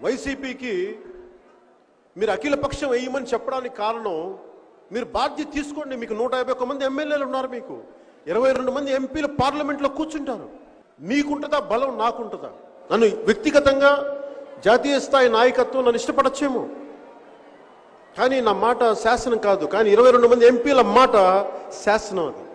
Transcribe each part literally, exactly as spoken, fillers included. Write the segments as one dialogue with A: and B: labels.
A: వైసీపీకి మీరు అఖిల పక్షం వేయమని చెప్పడానికి కారణం మీరు బాధ్యత తీసుకోండి. మీకు నూట యాభై ఒక్క మంది ఎమ్మెల్యేలు ఉన్నారు, మీకు ఇరవై రెండు మంది ఎంపీలు పార్లమెంట్లో కూర్చుంటారు. మీకుంటుందా బలం, నాకుంటుందా? నన్ను వ్యక్తిగతంగా జాతీయ స్థాయి నాయకత్వం నన్ను ఇష్టపడచ్చేమో, కానీ నా మాట శాసనం కాదు. కానీ ఇరవై రెండు మంది ఎంపీల మాట శాసనం. అది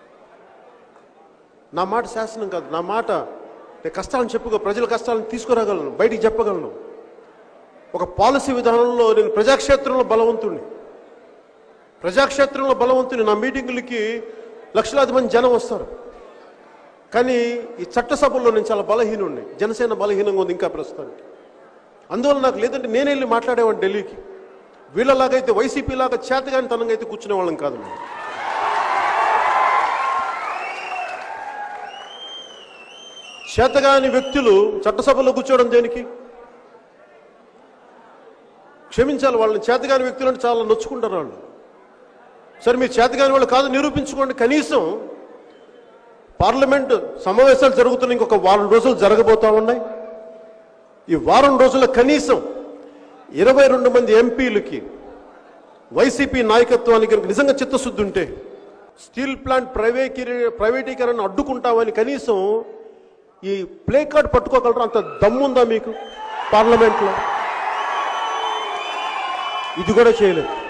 A: నా మాట శాసనం కాదు. నా మాట నేను కష్టాలను చెప్పుకో, ప్రజల కష్టాలను తీసుకురాగలను, బయటికి చెప్పగలను. ఒక పాలసీ విధానంలో నేను ప్రజాక్షేత్రంలో బలవంతుడిని, ప్రజాక్షేత్రంలో బలవంతుని. నా మీటింగులకి లక్షలాది మంది జనం వస్తారు, కానీ ఈ చట్టసభల్లో నేను చాలా బలహీనుడిని. జనసేన బలహీనంగా ఉంది ఇంకా ప్రస్తుతానికి. అందువల్ల నాకు లేదంటే నేనే వెళ్ళి మాట్లాడేవాడిని ఢిల్లీకి. వీళ్ళలాగైతే వైసీపీ లాగా చేతగాని తనంగా అయితే కూర్చునే వాళ్ళం కాదు. మేము చేతగాని వ్యక్తులు చట్టసభలో కూర్చోవడం దేనికి? క్షమించాలి, వాళ్ళని చేతగాని వ్యక్తులు అంటే చాలా నొచ్చుకుంటారు వాళ్ళు. సరే, మీరు చేతగాని వాళ్ళు కాదు నిరూపించుకోండి. కనీసం పార్లమెంటు సమావేశాలు జరుగుతున్న ఇంకొక వారం రోజులు జరగబోతా ఉన్నాయి. ఈ వారం రోజుల్లో కనీసం ఇరవై రెండు మంది ఎంపీలకి వైసీపీ నాయకత్వానికి కనుక నిజంగా చిత్తశుద్ధి ఉంటే స్టీల్ ప్లాంట్ ప్రైవేటీ ప్రైవేటీకరణ అడ్డుకుంటామని కనీసం ఈ ప్లే కార్డ్ పట్టుకోగలరా? అంత దమ్ముందా మీకు పార్లమెంట్లో? ఇది కూడా చేయలేదు.